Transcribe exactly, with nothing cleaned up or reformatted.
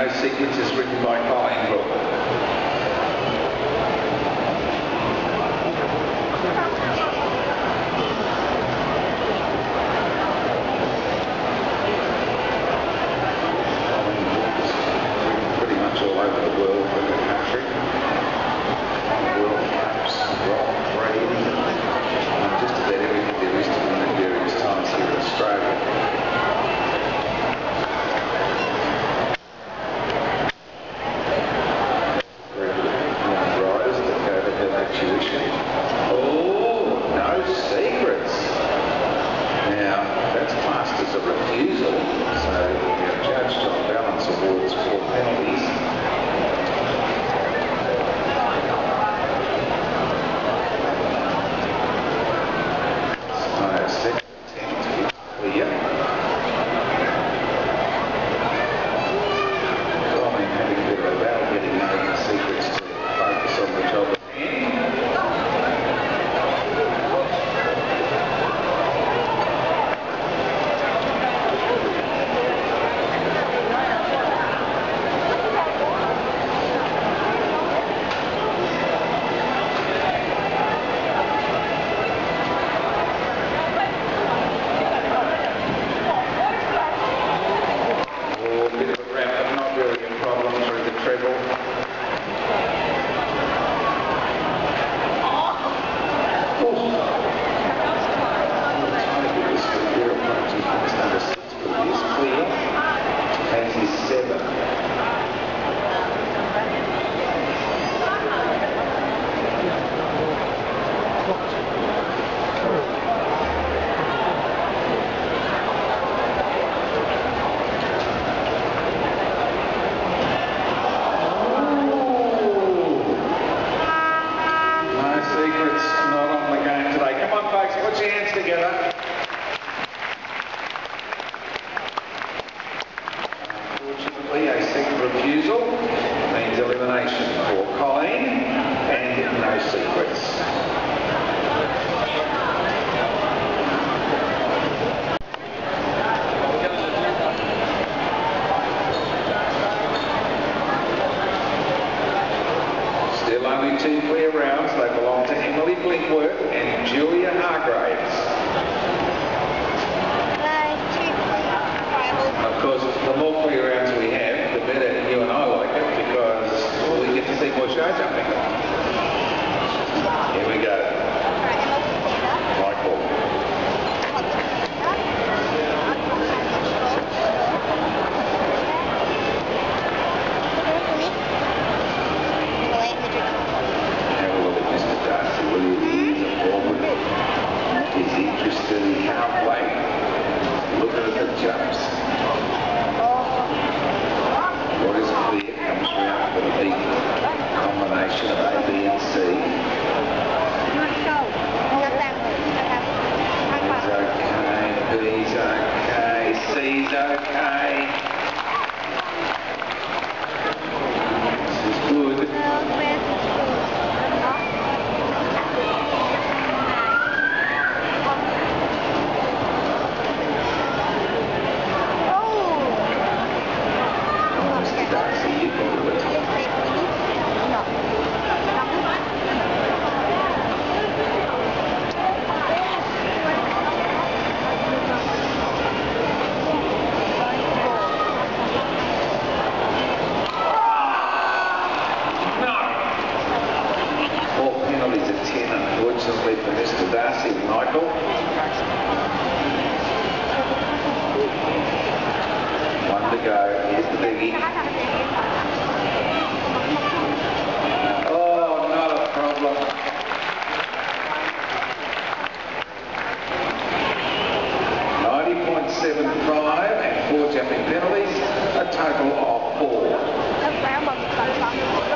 No Secrets is written by Colleen Brooke. All over the world for the country. World Cups, Grand Prix, and just about everything there is to win at various times here in Australia. Young riders that go to have that tuition. Oh, No Secrets. Now, that's classed as a refusal, so our judge John Balance awards four penalties. Unfortunately, a second refusal means elimination for Colleen and No Secrets. Still only two clear rounds. They belong to Emily Blinkworth and Julia Hargraves. Of course, the more clear rounds we have, the better you and I like it, because well, we get to see more show jumping. Here we go. Michael. Have a look at Mister Darcy, will you? He's a forward. He's interested in halfway. Look at the jumps. What is clear comes round with a big combination of A, B and C. He's okay, B's okay, C's okay. This is good. Unfortunately for Mister Darcy and Michael. One to go. Here's the biggie. Oh, not a problem. ninety point seven five and four jumping penalties. A total of four.